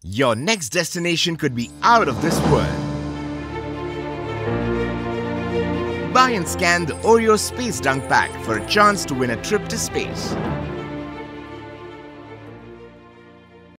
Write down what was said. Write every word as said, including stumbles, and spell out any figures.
Your next destination could be out of this world. Buy and scan the Oreo Space Dunk pack for a chance to win a trip to space.